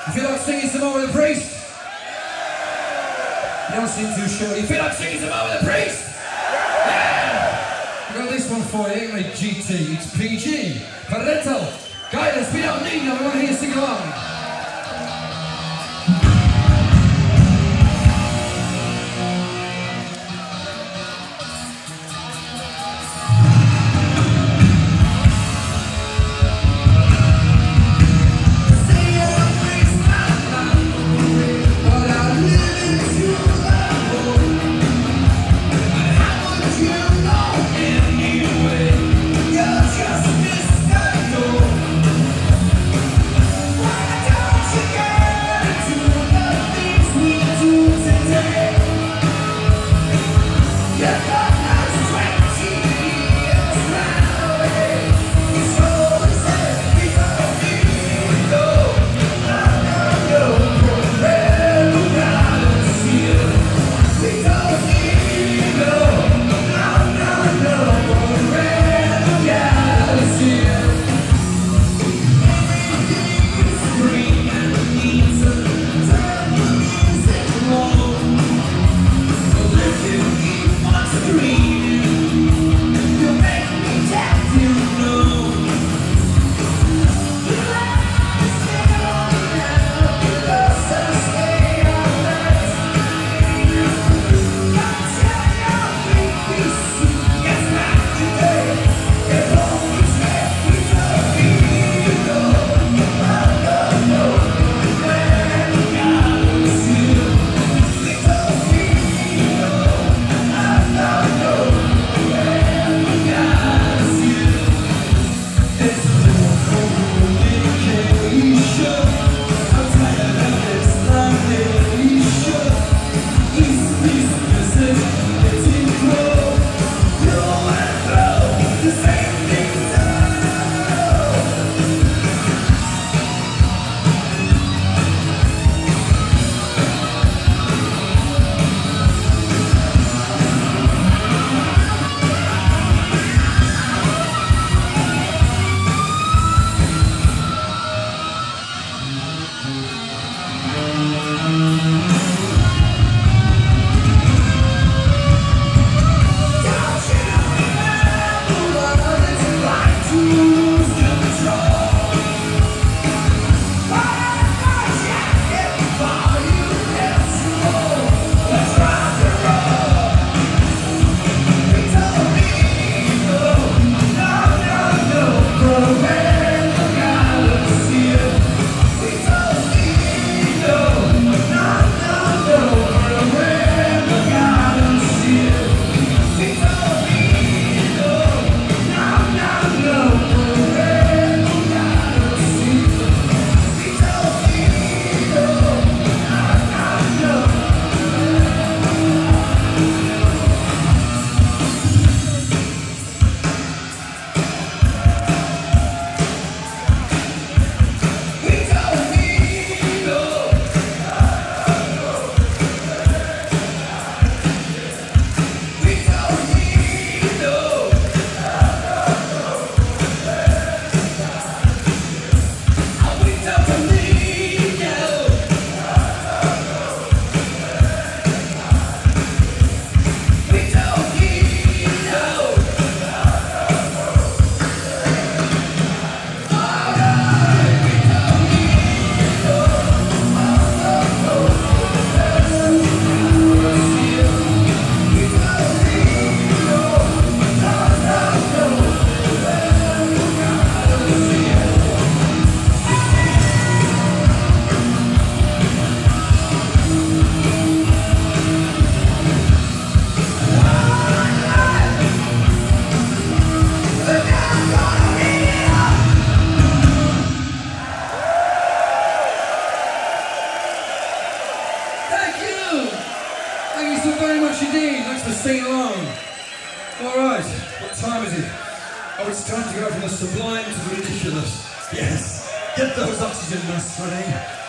You feel like singing some more with the priest? You don't seem too sure. You feel like singing some more with the priest? Yeah! I've got this one for you, a GT. It's PG. Parental guidance. We don't need them. I want to hear you sing along. Thank you so very much indeed. Thanks for singing along. Alright, what time is it? Oh, it's time to go from the sublime to the ridiculous. Yes, get those oxygen masks ready.